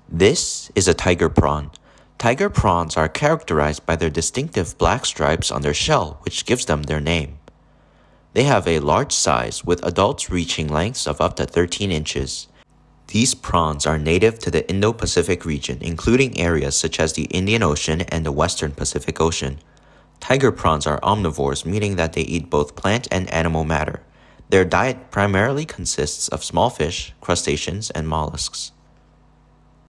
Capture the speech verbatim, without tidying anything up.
This is a tiger prawn. Tiger prawns are characterized by their distinctive black stripes on their shell, which gives them their name. They have a large size, with adults reaching lengths of up to thirteen inches. These prawns are native to the Indo-Pacific region, including areas such as the Indian Ocean and the Western Pacific Ocean. Tiger prawns are omnivores, meaning that they eat both plant and animal matter. Their diet primarily consists of small fish, crustaceans, and mollusks.